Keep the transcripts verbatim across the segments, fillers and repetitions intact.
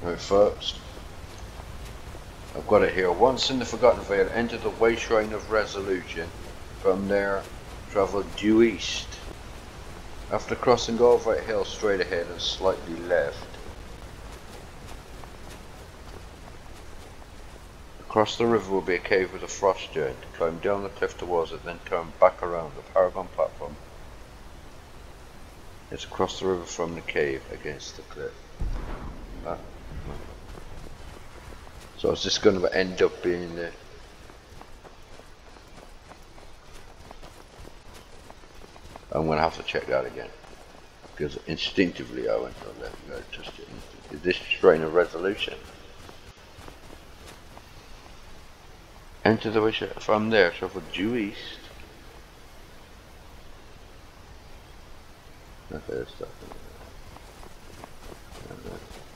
Right, first, I've got it here. Once in the Forgotten Vale, enter the Way Shrine of Resolution. From there, travel due east. After crossing over a hill, straight ahead and slightly left. Across the river will be a cave with a frost giant. Climb down the cliff towards it, then turn back around the Paragon platform. It's across the river from the cave against the cliff. Ah. So is this going to end up being the... I'm going to have to check that again. Because instinctively I went to the left. I just didn't. Is this Shrine of Resolution? Enter the wish from there, travel due east. Okay, there's stuff in there.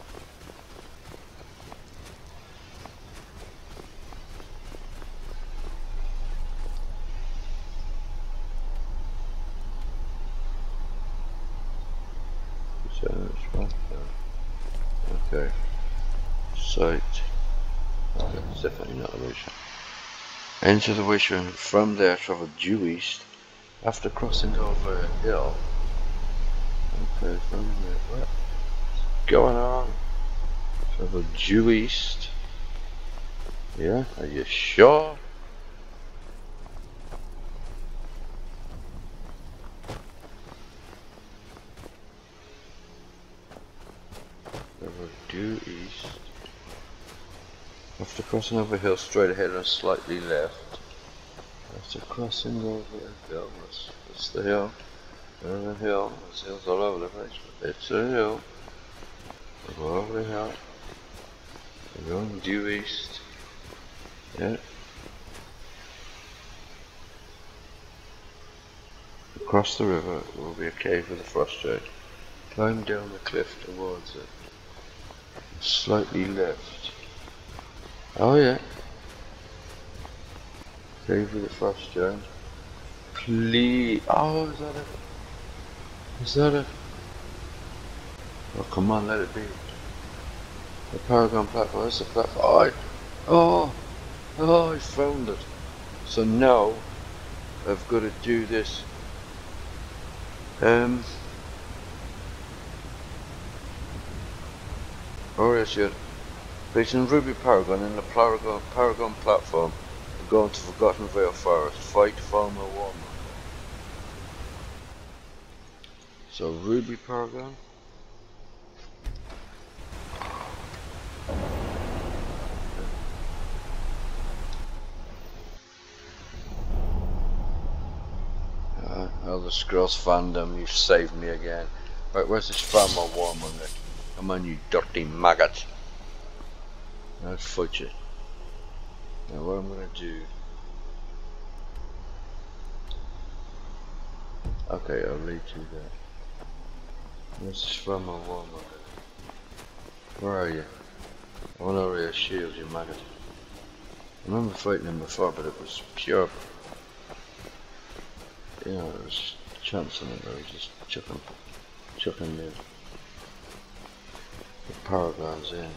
Okay. Site. Okay, it's definitely not a wish. Enter the wish room. From there, travel due east. After crossing over a hill. Okay, from there. What's going on? Travel due east. Yeah, are you sure? Travel due east. After crossing over a hill, straight ahead and slightly left. After crossing over a hill, that's, that's the hill. There's a hill. There's hills all over the place, but it's a hill. Go over the hill. We're going due east. Yeah. Across the river will be a cave with a frost giant. Climb down the cliff towards it. Slightly left. Oh yeah. Cave with a frost giant. Please. Oh, is that it? Is that it? Oh, come on, let it be. The Paragon platform. That's the platform. Oh, I, oh, oh, I found it. So now I've got to do this. Um. Auriel shit. Facing Ruby Paragon in the Paragon, Paragon platform, we're going to Forgotten Vale Forest. Fight Falmer Warmonger. So Ruby Paragon. Uh, Elder Scrolls fandom, you've saved me again. Right, where's this Falmer Warmonger? Come on, you dirty maggot. I'll fight you. Now what I'm gonna do... Okay, I'll lead you there. Where's this Falmer Warmonger? Where are you? I want Auriel shield, you maggot. I remember fighting him before, but it was pure... You know, it was chancing it, I was just chucking, chucking the, the Paragons in.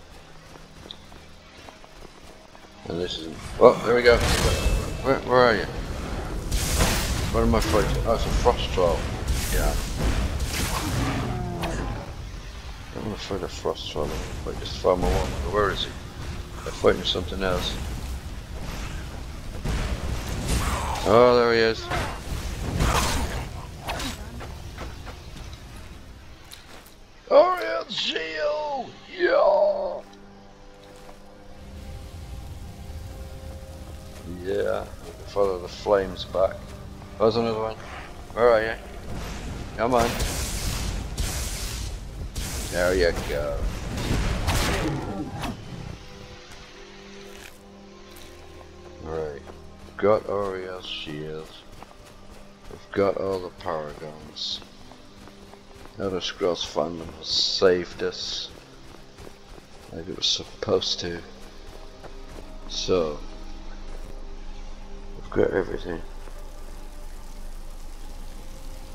And this is... Oh, there we go. Where, where are you? What am I fighting? Oh, it's a frost troll. Yeah. I don't want to fight a frost troll. I want to fight this Falmer Warmonger. Where is he? They're fighting something else. Oh, there he is. Auriel shield! Yeah! Yeah, follow the flames back. There's another one. Where are you? Come on. There you go. Right. Got Auriel's shield. We've got all the Paragons. Elder Scrolls fandom has saved us. Like it was supposed to. So we've got everything.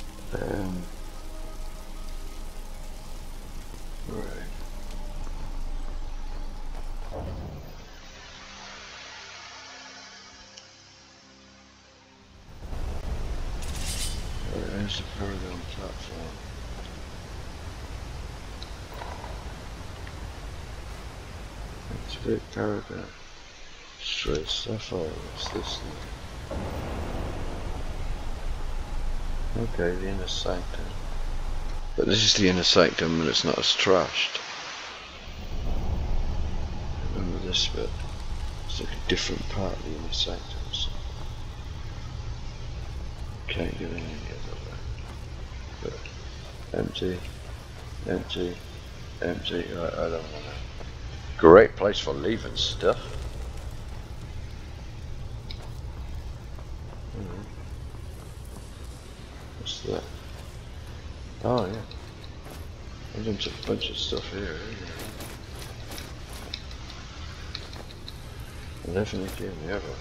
Um, right. There's a Paragon platform. Activate Paragon. Straight Sapphire. What's this thing? Okay, the Inner Sanctum. But this is the Inner Sanctum and it's not as trashed. Remember this bit? It's like a different part of the Inner Sanctum. So can't get in any other way. But empty, empty, empty. I, I don't know. Great place for leaving stuff. Mm-hmm. What's that? Oh yeah. There's a bunch of stuff here. Definitely gave me everything.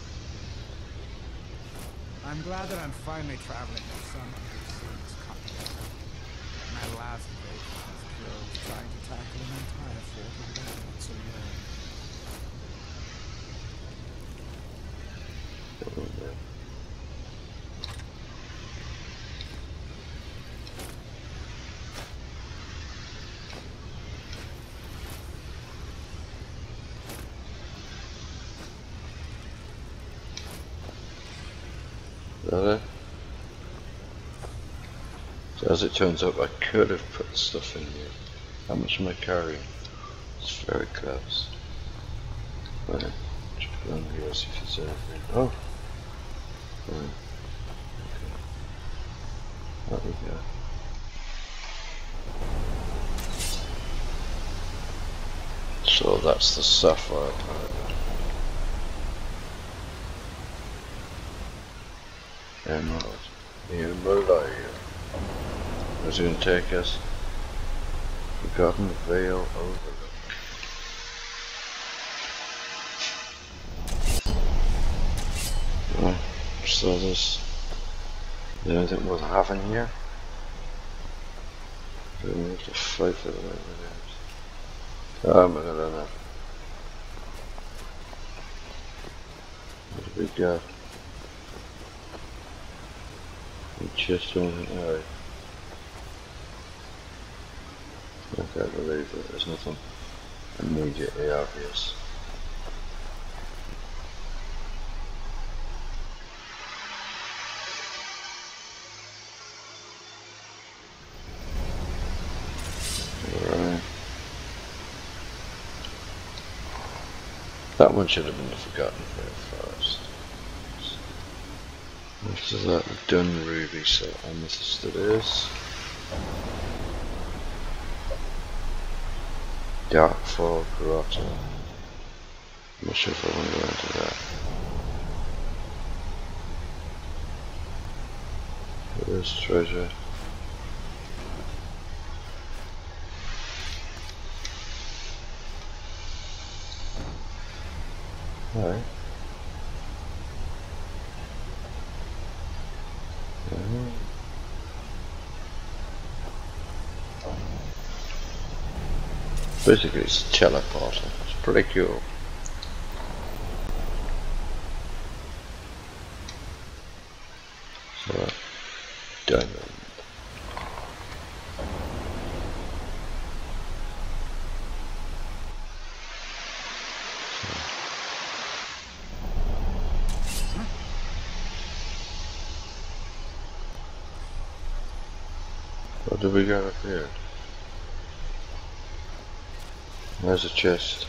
I'm glad that I'm finally traveling with someone who seems competent. My last invasion was killed trying to tackle an entire fort of bandits alone. That so as it turns out, I could have put stuff in here. How much am I carrying? It's very close. Right, just put it on here, see if there's anything. Oh! Right. Okay. There we go. So that's the Sapphire Paragon. Emerald. The emerald eye here. Where's it going to take us? Forgotten Vale Overlook. Right, so there's... Is there anything worth having here? Do we have to fight for the right with Oh my god, I don't know. What do we got? Just anything, alright. Okay, I believe that there's nothing immediately obvious. Alright. That one should have been the Forgotten Vale Forest. After that we've done Ruby, so Amethyst it is. Darkfall, grotto. I'm not sure if I want to go into that. There's treasure. Alright. Basically it's a teleporter, it's pretty cool. So, diamond. What do we got up here? There's a chest.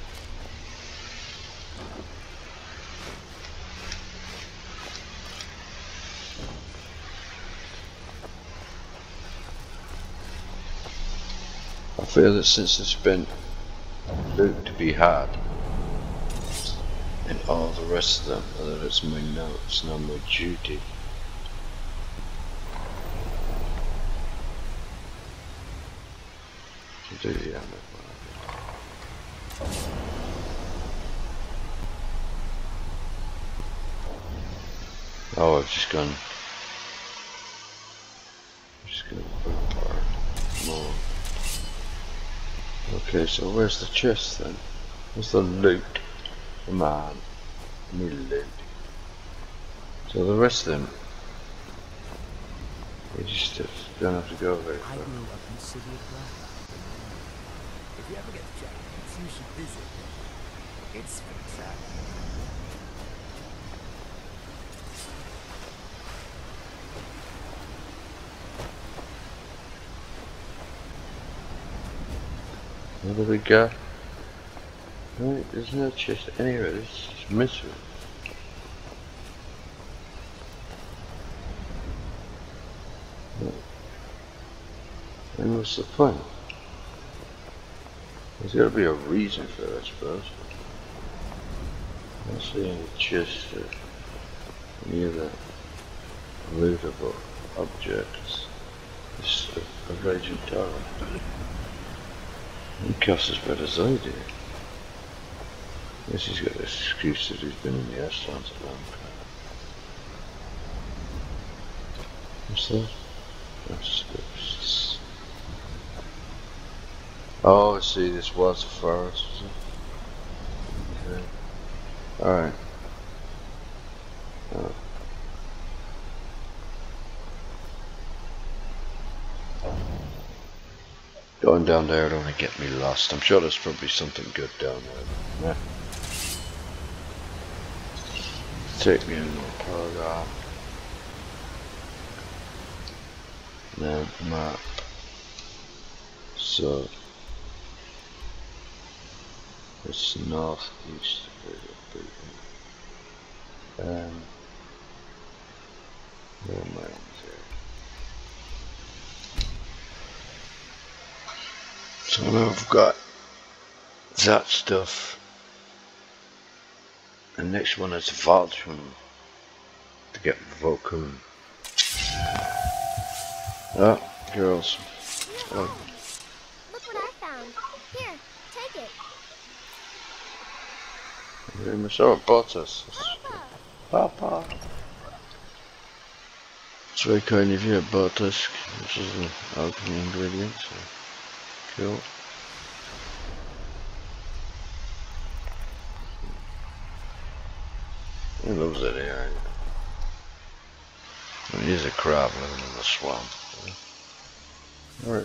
I feel that since there's been loot to be had and all the rest of them, that it's my no, it's not my duty. To do the ammo. Oh, I've just gone. I'm just gonna put apart more. Okay, so where's the chest then? Where's the loot? Come on, give me loot. So the rest of them You just don't have to go very I far. grew up in the city of Blackrock. If you ever get the chance, you should visit it. It's spectacular. What do we got? Right, there's no chest anywhere, it's just misery. And what's the point? There's got to be a reason for it, I suppose. I don't see any chest or any other lootable objects. It's a, a raging torrent. He costs as bad as I do. I guess he's got this excuse that he's been in the Ashlands a long time. What's that? That's ghosts. Oh, I see, this was a forest, was it? Okay. Alright. Oh. Going down there would only get me lost. I'm sure there's probably something good down there. Yeah. Take me into a paragon. Now map. So it's northeast of it. Um where am I on here? So now I've got that stuff. The next one is Vokun to get Vokun. Ah, girls. Oh. Look what I found. Here, take it. Very much so. It bought us. Papa. Papa. It's very kind of you. It bought us. This is an alchemy ingredient. So cool. He loves it here. I mean, he's a crab living in the swamp. Alright.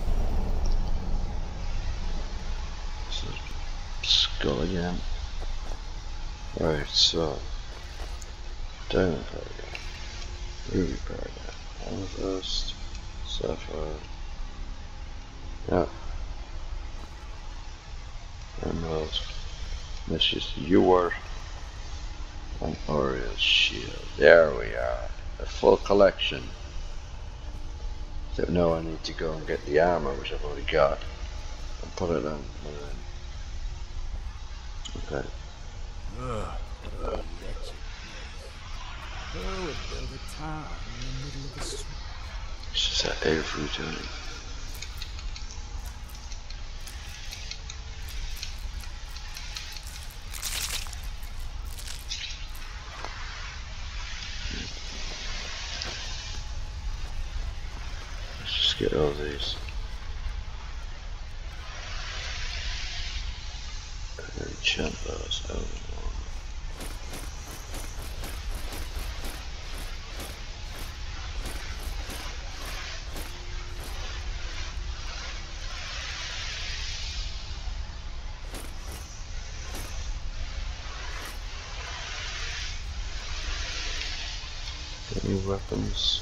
This is skull again. Right, so Diamond Paragon, Ruby Paragon, Amethyst, Sapphire, yeah, Emerald, that's just your and Auriel shield. There we are, a full collection. So now I need to go and get the armor, which I've already got, and put it on. Okay. Ugh, what a wretched place. Who would build a town in the middle of the swamp? It's just that every time. Let's just get all these. And enchant those out of one. Any weapons?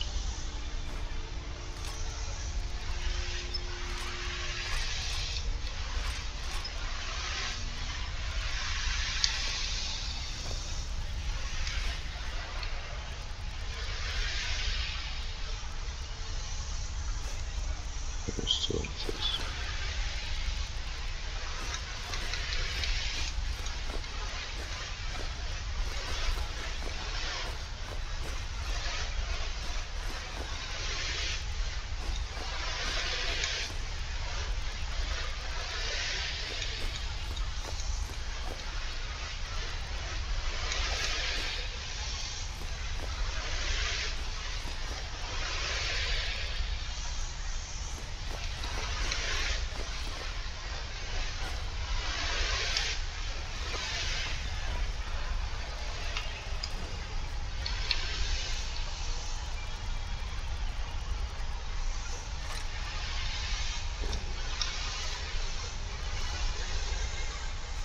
There's two of this.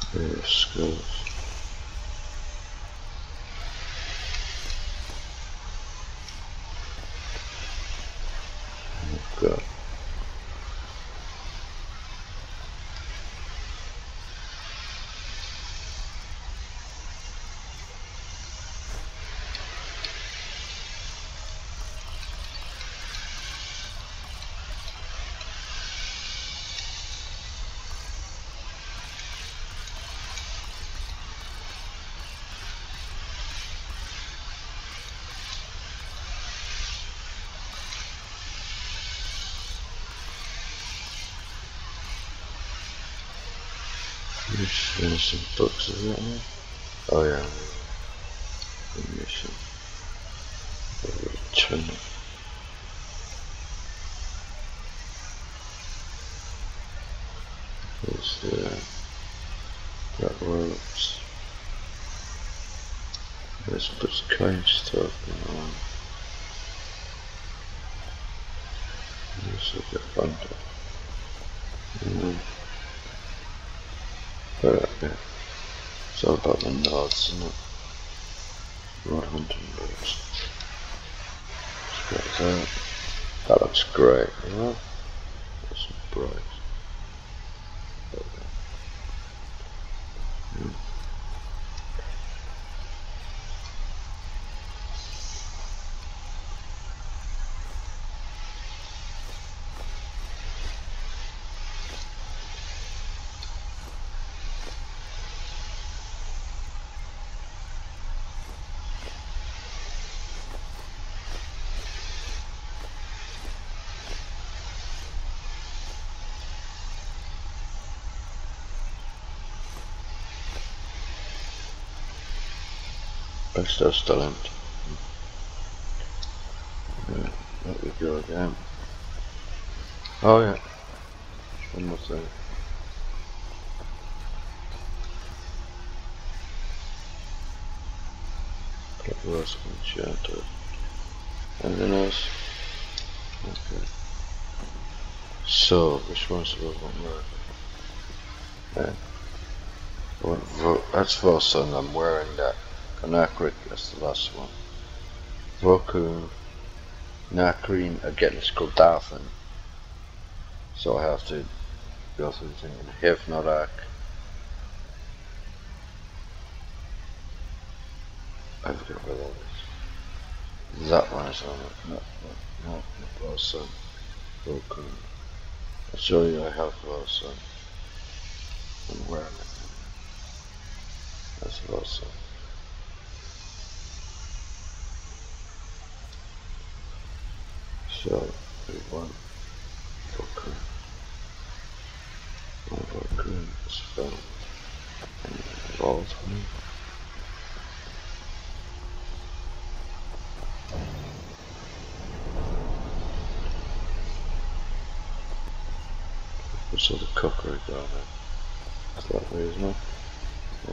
Pair of skulls. Oh god. There's some books, is that here? Oh yeah, the mission. Return. There's the that works. There's this kind of stuff going on. There's like a bundle. Mm. But yeah, it's all about the nods, isn't it? Rod hunting birds. Let's get that. That looks great, you know? That's bright. Okay. Mm. Best are still empty. Yeah, let me go again. Oh yeah, one more thing. Couple of enchanted. Anything else? Okay. So, which one's the one more? Yeah. I want vo that's Vokun, I'm wearing that. Kanakrik, that's the last one. Vokun, Nakreen, again it's called Darkfall. So I have to go through the thing. Hevnorak. I forget where that is. That one is on it. No, no, no, Vokun. Vokun. I'll show you I have Vokun. I'm wearing it. That's Vokun. So, we want Vokun. One Vokun is found and evolved me. So the cookery down there. It's that way, isn't it? Yeah.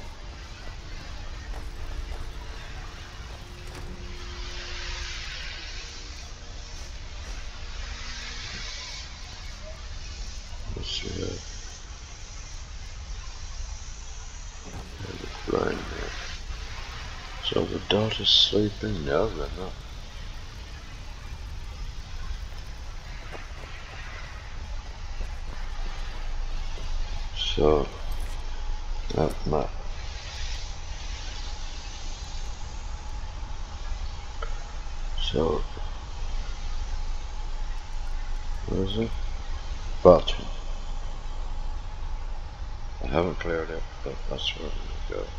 Let's see that. There's a blind there. So the daughter's sleeping? No, they're not. So, that map. So, where is it? Bottom. I haven't cleared it, but that's where I'm going to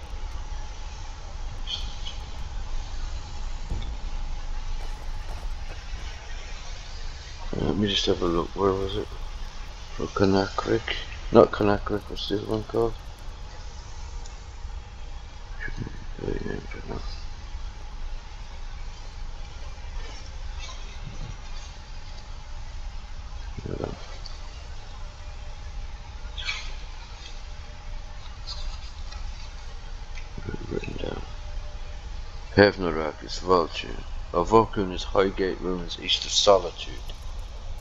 go. Let me just have a look. Where was it? For Kanakrik? Not Kanakrik, what's this one called? Shouldn't really name it now. Yeah. Written down. Hevnorak is Vulture. Oh, Vokun is Highgate Ruins east of Solitude.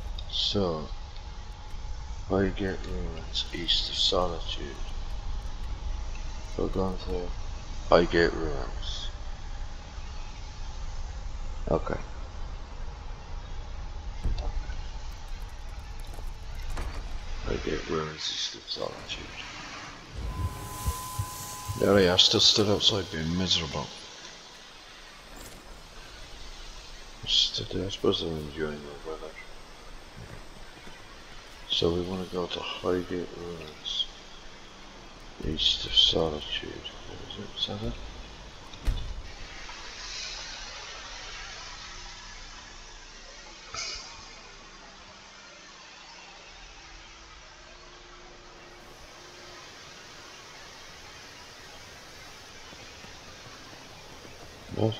So, Highgate Ruins east of Solitude. Forgotten Vale. Highgate Ruins. Okay. Highgate Ruins is the solitude. There we are, still stood outside being miserable. Stood, I suppose I'm enjoying the weather. So we want to go to Highgate Ruins. East of Solitude. Is it? Is that it? What?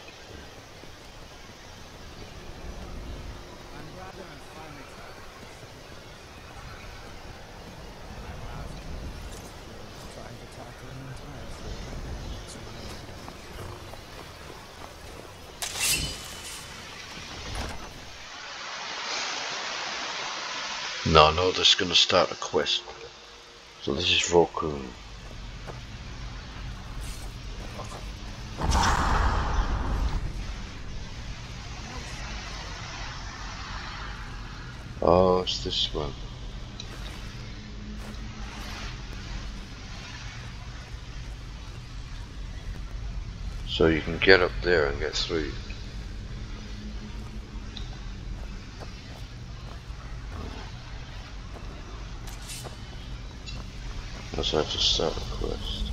I'm glad that I'm finally traveling. I'm trying to tackle an entire fort. No, no, this is going to start a quest. So this is Vokun. Oh, it's this one. So you can get up there and get through. That's how to start a quest.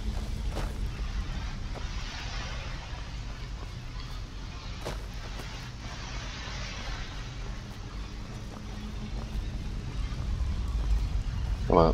Come on.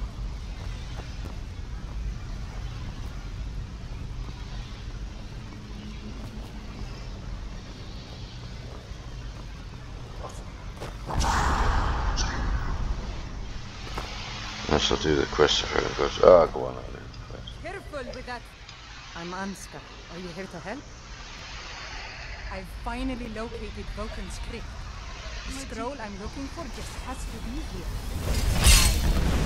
That's to do the quest for her. Goes, ah, go on, I'll do the quest. Careful with that. I'm Anska. Are you here to help? I've finally located Vokun's crypt. The scroll I'm looking for just has to be here.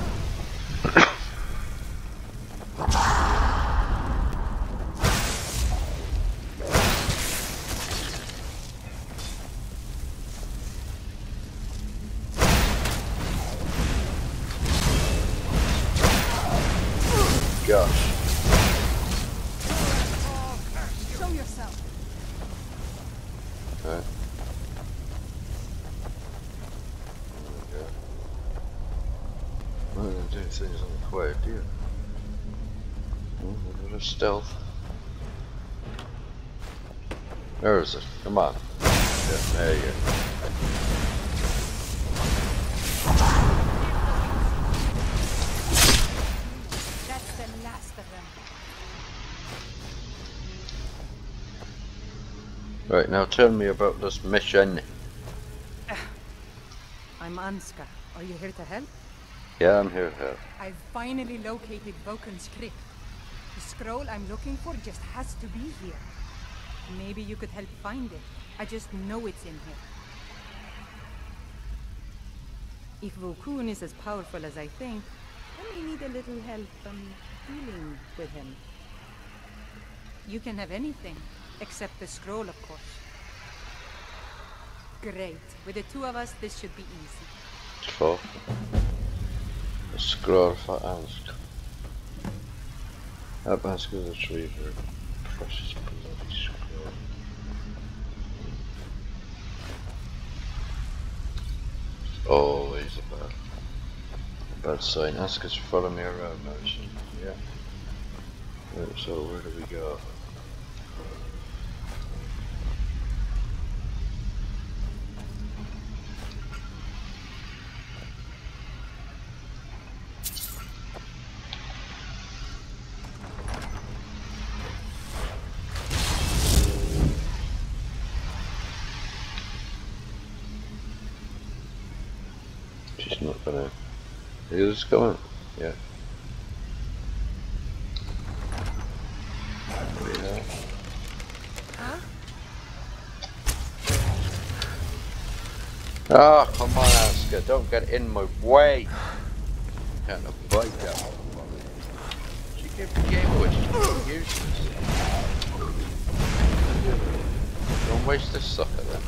Gosh. Show yourself. Okay. Well, I'm doing things on the quiet, do you? Oh, a bit of stealth. Where is it? Come on. Yeah, there you go. That's the last of them. Right, now tell me about this mission. I'm Anska. Are you here to help? Yeah, I'm here to help. I've finally located Vokun's crypt. The scroll I'm looking for just has to be here. Maybe you could help find it. I just know it's in here. If Vokun is as powerful as I think, I may need a little help um, dealing with him. You can have anything, except the scroll, of course. Great. With the two of us, this should be easy. For a scroll for Anska. Help Anska retrieve her precious bloody scroll. Always a bad, a bad sign. Anska's following me around now, she, yeah. Right, so where do we go? She's not gonna. Is it coming? Yeah. Yeah. Huh? Ah, oh, come on, Anska, don't get in my way. Can't avoid that one. She give the game away, it's useless. Don't waste this sucker then.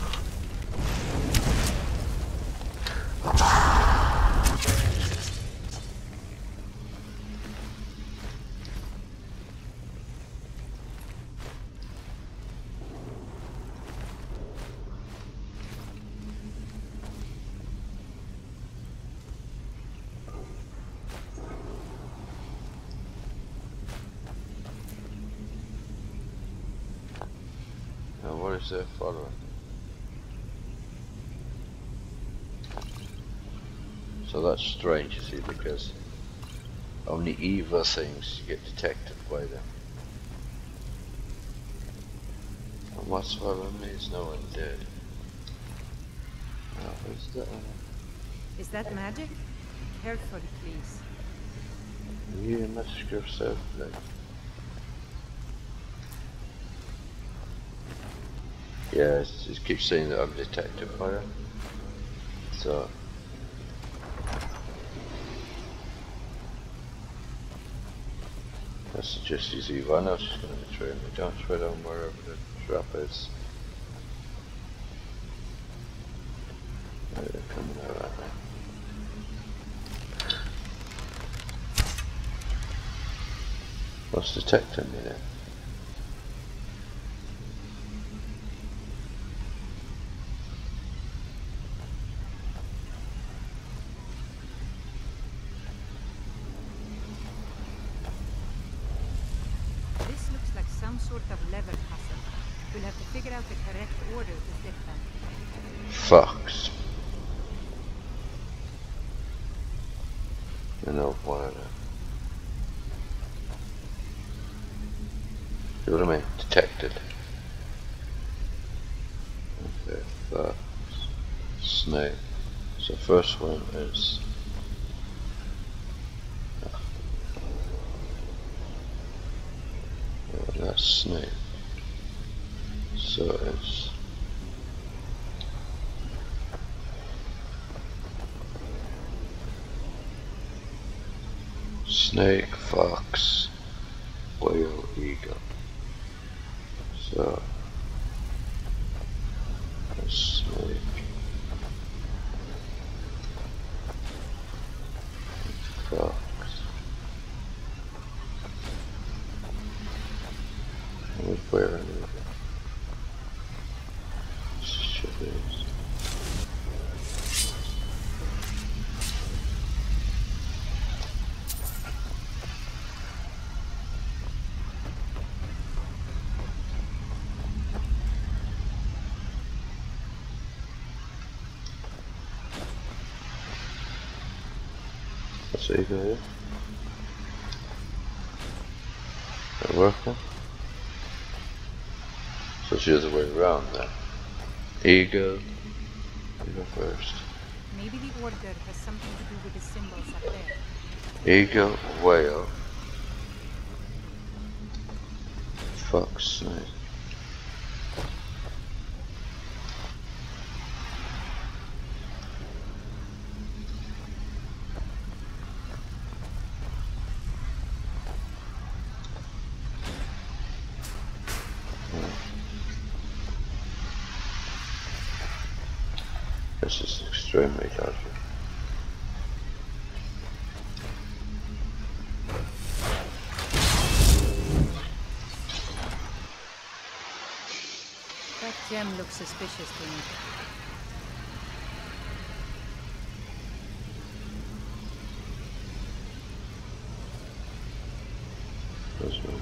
Now what is there following? So that's strange, you see, because only evil things get detected by them. And what's following me is no one dead. Oh, what's that one? Is that magic? Careful, please. Yeah, magic of self-play. Yeah, it's, it keeps saying that I'm detected by it. So I suggest she's evil. I know she's going to betray me. Don't tread on wherever the trap is. Oh, they're coming out right now. What's detecting me then? Some sort of lever puzzle. We'll have to figure out the correct order to flip them. Fox. I know one of them. See what I mean? Detected. Okay, fox. Snake. So first one is that's snake. So it's snake, fox, whale, eagle. So that's snake, fox. Where are they? Shit is. What's the eagle here? Is that working? So it's the other way around then. Eagle. You go first. Maybe the order has something to do with the symbols up there. Eagle, whale, fox, snake. This is extremely dodgy. That gem looks suspicious to me. This one.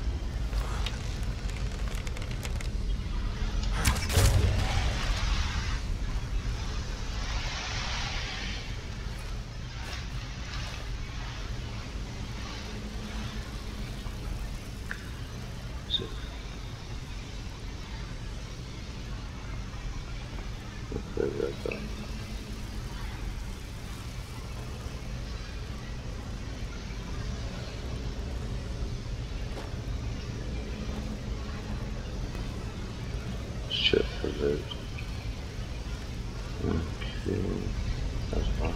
Shit for loot. Okay, that's fine.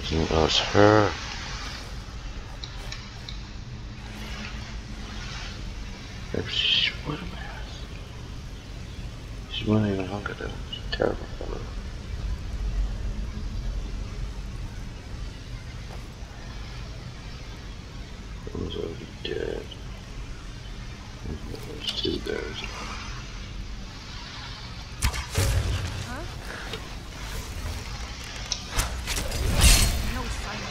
Isn't that her? Maybe she's what am I asking? She won't even hug at him. She's a terrible fellow. One's already dead. There's two there. Huh? No sign.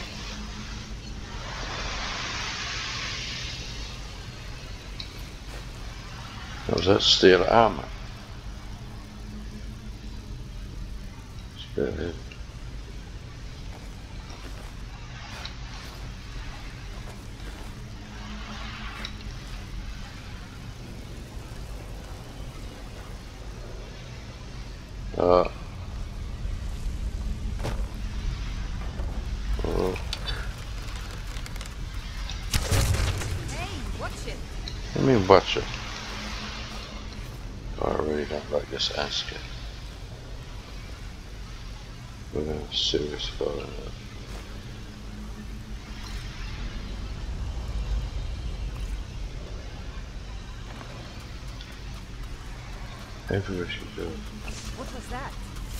Was that steel armor? Straight ahead. Uh. Oh. Hey, watch it. I mean, watch it. I really don't like this Anska. We're gonna have serious about it. Everywhere she goes. What was that?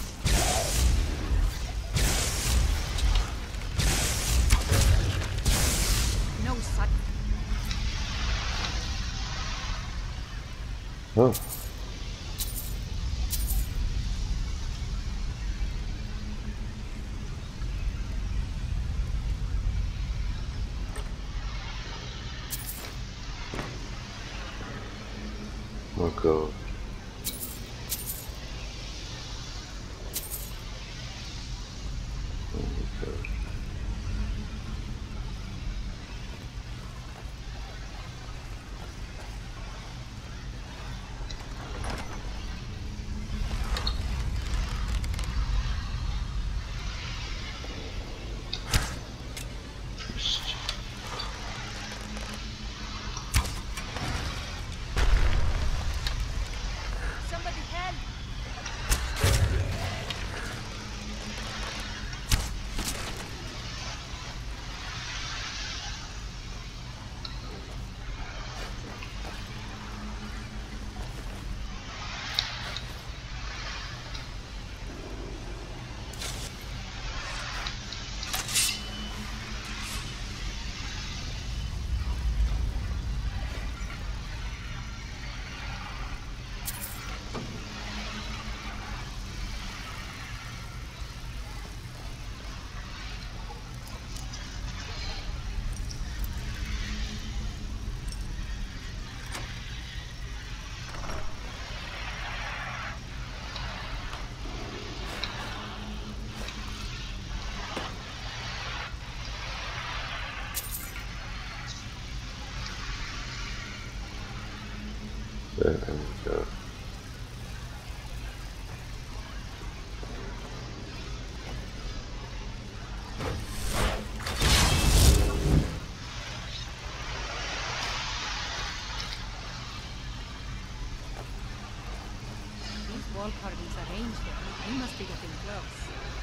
No sign. Oh. Oh god. Somebody help! There we go. These wall carvings arranged here. We must be getting close.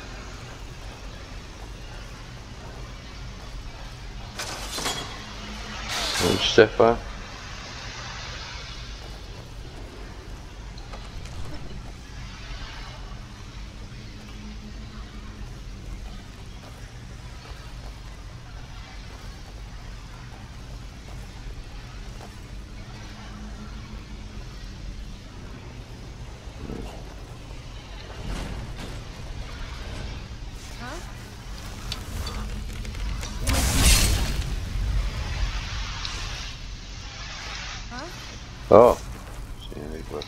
One step up. Oh, see any book.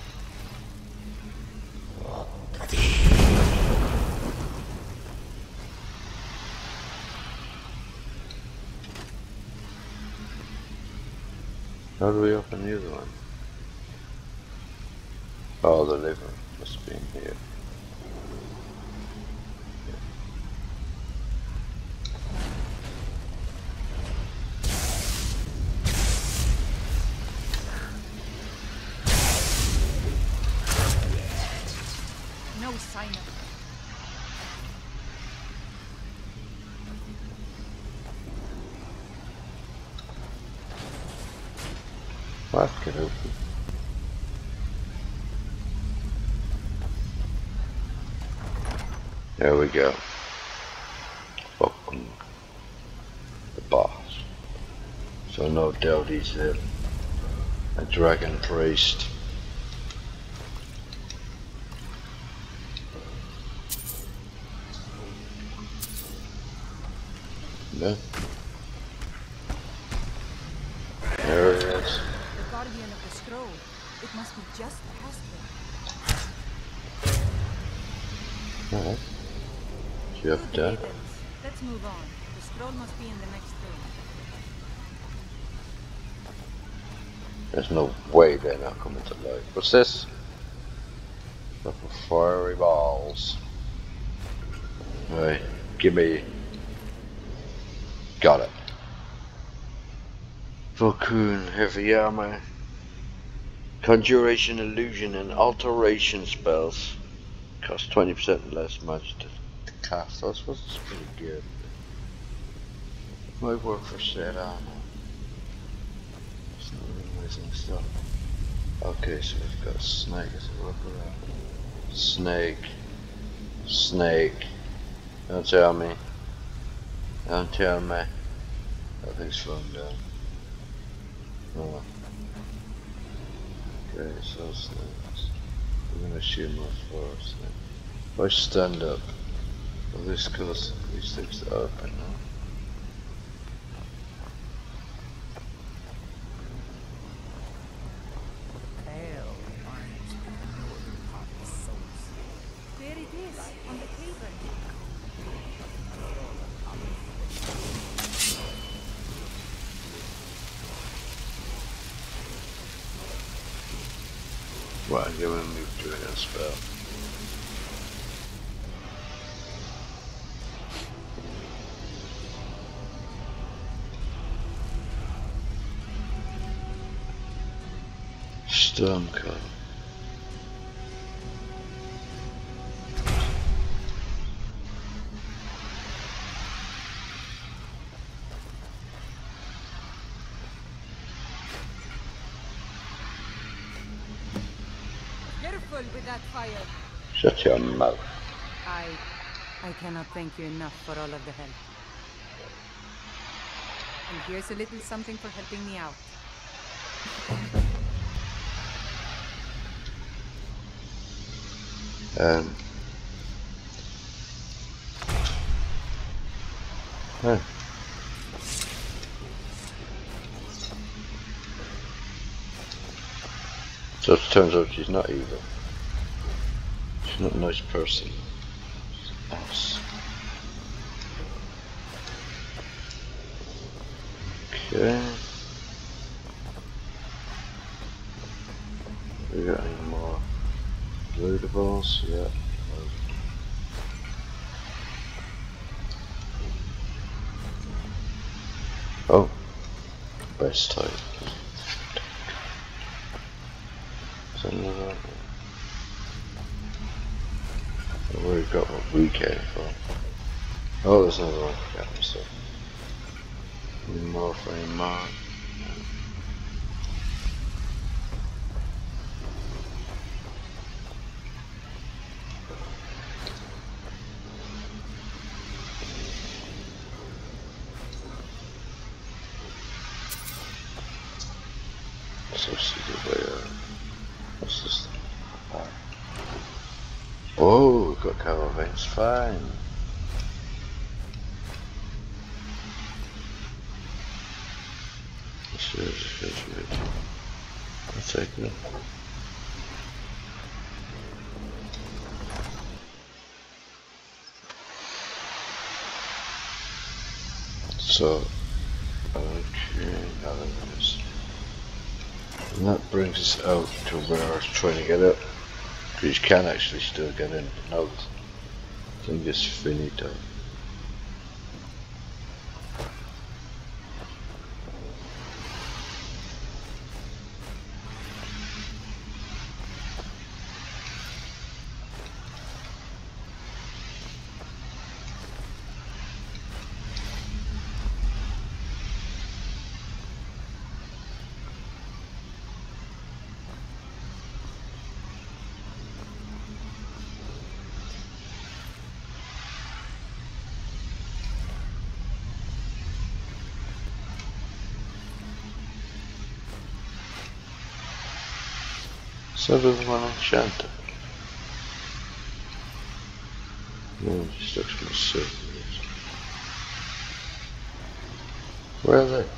How do we open the other one? Oh, the lever must be in here. No sign of What can open? There we go. Vokun, the boss. So no doubt he's a, a Dragon Priest. No. There it is. The guardian of the scroll. It must be just past there. Alright. You have done. Let's move on. The scroll must be in the next room. There's no way they're not coming to life. What's this? Couple fiery balls. Right, give me. Got it. Vokun, heavy armor, conjuration, illusion, and alteration spells. Cost twenty percent less magic to, to cast. I suppose it's pretty good. Might work for set armor. It's not really amazing stuff. Okay, so we've got a snake as a workaround. Snake. Snake. Don't tell me. Don't tell me. That thing's falling down. Oh. Okay, so snakes. We're gonna shoot more first. If I stand up, will this cause these things to open now? Pale orange northern part of the souls. There it is, on the table. Well, I'm gonna move during that spell. Storm cover. Careful with that fire. Shut your mouth. I... I cannot thank you enough for all of the help. And here's a little something for helping me out. Um. Huh. So it turns out she's not evil. She's not a nice person. She's an ass. Okay. We got any more lootables? Yeah. Oh, best type. Is that another one? I've already got what we came for. Oh, there's another one. Yeah, so. Any more for any more? So see the way uh, what's this thing? Oh, oh, we've got cover veins, fine. This is feels good. I'll take it. So okay, now that is. And that brings us out to where I was trying to get up. Because you can actually still get in, but now the thing is finito. So does one enchanter. No, just looks for the surface. Where are they?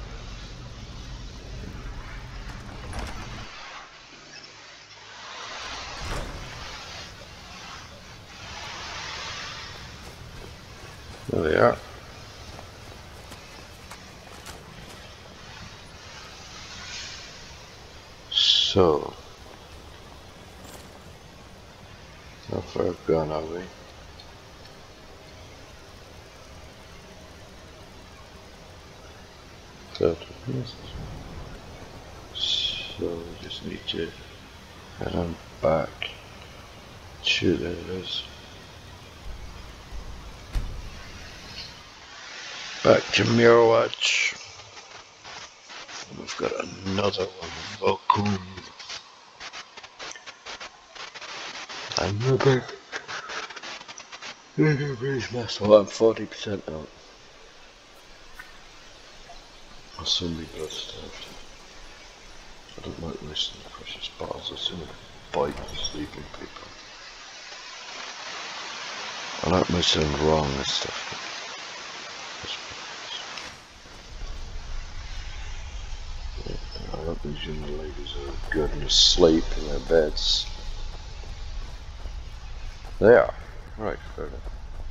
There they are. So, how far gone are we? So we just need to head on back. Shoot, there it is. Back to Myrwatch. We've got another one, Vokun. Another Dragon Priest Vokun. I'm forty percent out. I'll soon be blood-starved. I don't like wasting precious bottles. I soon bite the sleeping people. I like my sound wrong and stuff. Yeah, I hope these young ladies are good and asleep in their beds. They are. Right, fair enough.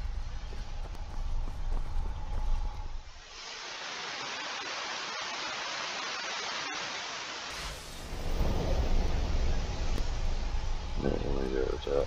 No, let me go with that.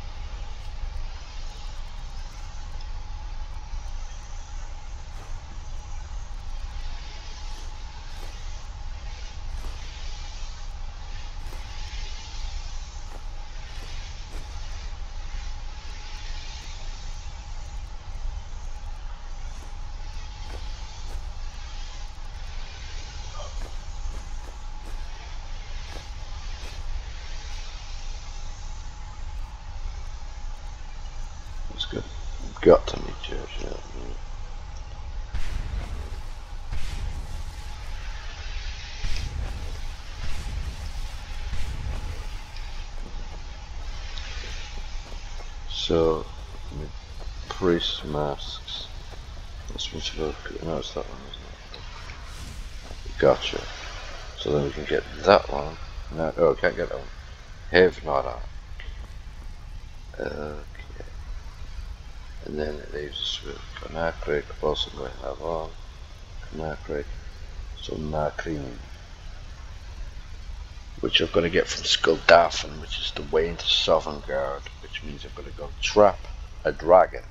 That's good. Got to meet you, yeah. So, priest masks. Let's switch it up. No, it's that one, isn't it? Gotcha. So then we can get that one. No, oh, can't get that one. Have not on. Okay. And then it leaves us with Kanakrik, also going to have on Kanakrik, so Nakrim, which I'm going to get from Skuldafn, which is the way into Sovngarde, which means I'm going to go trap a dragon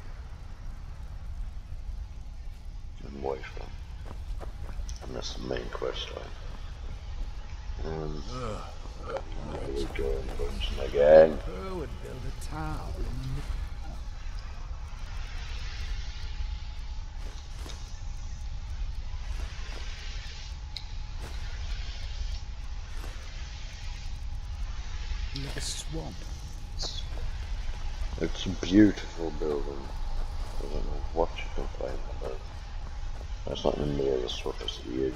and wait for him. And that's the main quest line. Um, uh, there we go, bunching again. Who would build a town? Like a swamp. It's a beautiful building. I don't know what you complain about. It's not in the middle of the swamp, it's at the edges.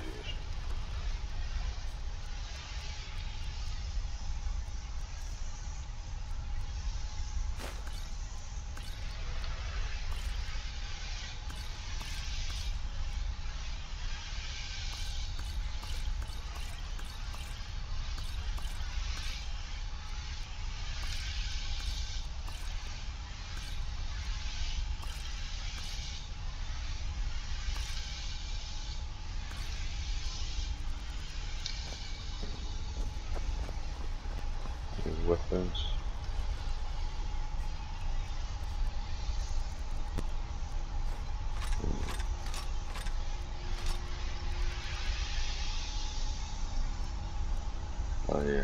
Weapons. Oh yeah.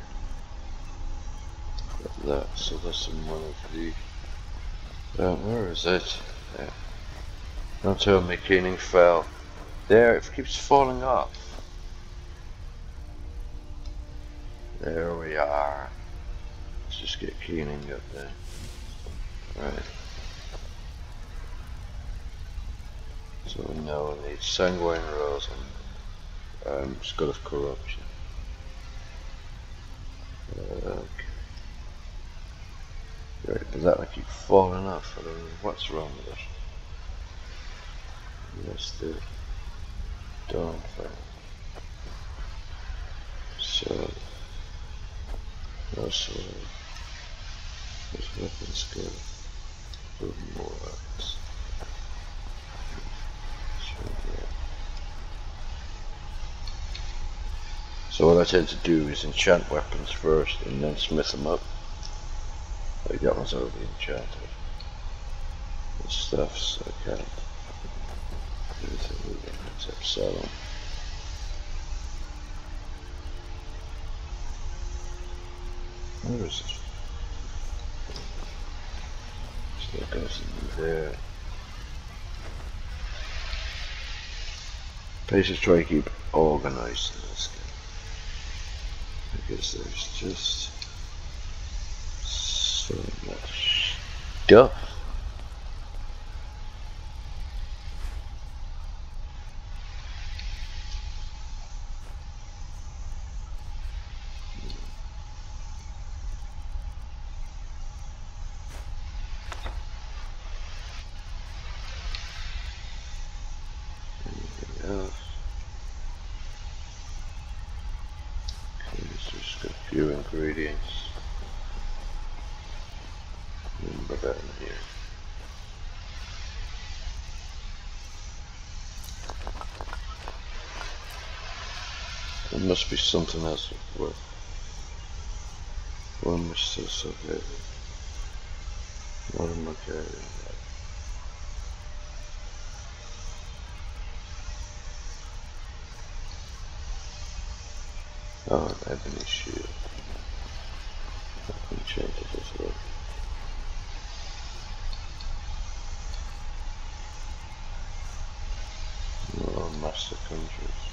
Got that. So that's in one of the. Uh, where is it? Yeah. Don't tell me Keening fell. There, it keeps falling off. There we are. Let's just get Keening up there. Right. So we know we need Sanguine Rose and um, Skull of Corruption. Okay. Does that like keep falling off? I don't know what's wrong with it. Yes, the Darkfall. So, also, this weapon skill, Ruby Paragon. So what I tend to do is enchant weapons first and then smith them up. Like that one's already enchanted. And stuff, so I can't do anything with them except sell them. Where is it? Still goes in there. Basically try to keep organised in this game. Because there's just so much stuff. Anything else? Few ingredients. Remember that in here. There must be something else worth. Why am I still so heavy? What am I carrying? Oh, an ebony shield. I can change it as well. More master conjures.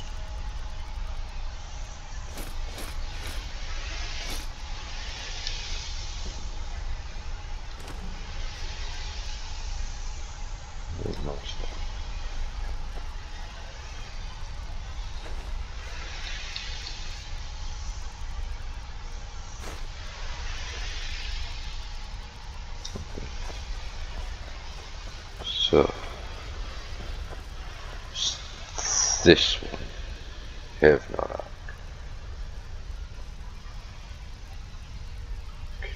There's more stuff. So, this one, have not arc. Okay.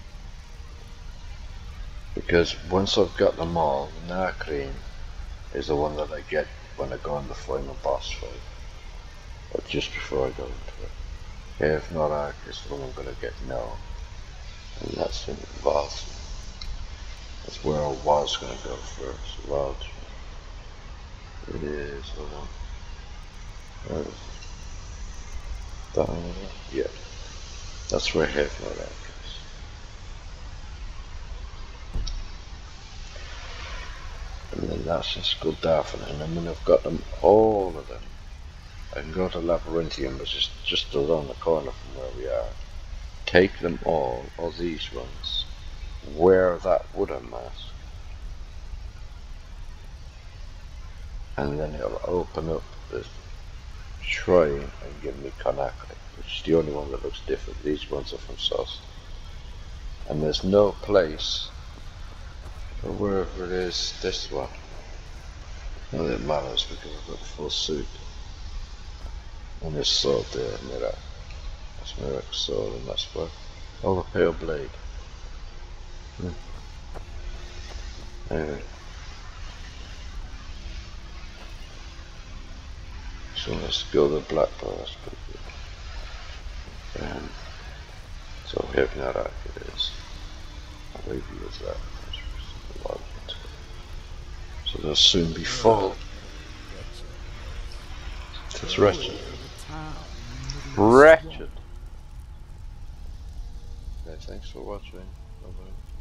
Because once I've got them all, the Narcrane is the one that I get when I go on the final boss fight, or just before I go into it. Have not arc is the one I'm going to get now, and that's in Vault. That's where I was going to go first. Vault. It is the one. Where is it? Diamond? Yeah. That's where half my rank is. And then that's in Skulldafn, and then when I've got them, all of them, I can go to Labyrinthium, which is just around the corner from where we are. Take them all, all these ones, wear that wooden mask, and then it'll open up the shrine and give me Conakry, which is the only one that looks different. These ones are from Sauce. And there's no place, or wherever it is, this one. None of it matters because I've got the full suit. And this sword there, Mira. That's Mira's sword, and that's where. Oh, the pale blade. Hmm. Anyway. So let's go to the black bar, that's pretty good. Um, so heavy that arc it is. I'll leave you with that. So they'll soon be full. It's wretched. Wretched! Okay, thanks for watching. Bye bye.